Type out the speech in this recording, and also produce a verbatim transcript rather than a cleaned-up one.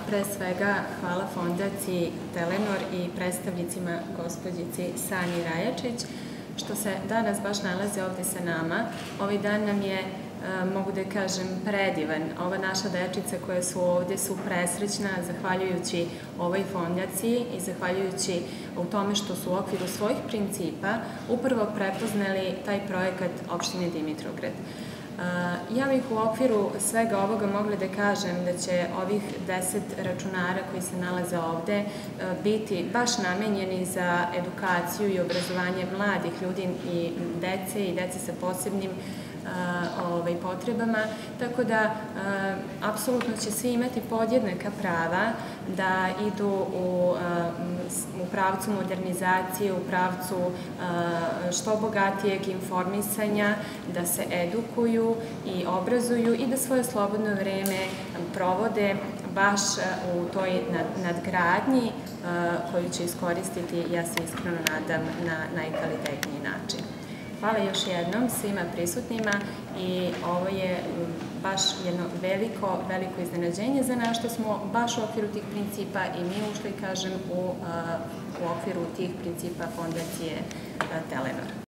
pre svega hvala Fondaciji Telenor i predstavnicima gospođici Sanji Rajačić što se danas baš nalaze ovde sa nama. Ovaj dan nam je, mogu da kažem, predivan. Ova naša dečica koja su ovde su presrećna zahvaljujući ovoj fondaciji i zahvaljujući u tome što su u okviru svojih principa upravo prepoznali taj projekat opštine Dimitrovgrad. Ja bih u okviru svega ovoga mogla da kažem da će ovih deset računara koji se nalaze ovde biti baš namenjeni za edukaciju i obrazovanje mladih ljudi i dece i dece sa posebnim potrebama, tako da apsolutno će svi imati podjednaka prava da idu u pravcu modernizacije, u pravcu što bogatijeg informisanja, da se edukuju i obrazuju i da svoje slobodno vreme provode baš u toj nadgradnji koju će iskoristiti, ja se iskreno nadam, na najkvalitetniji način. Hvala još jednom svima prisutnima i ovo je baš jedno veliko, veliko iznenađenje za nas što smo baš u okviru tih principa i mi ušli, kažem, u okviru tih principa Fondacije Telenor.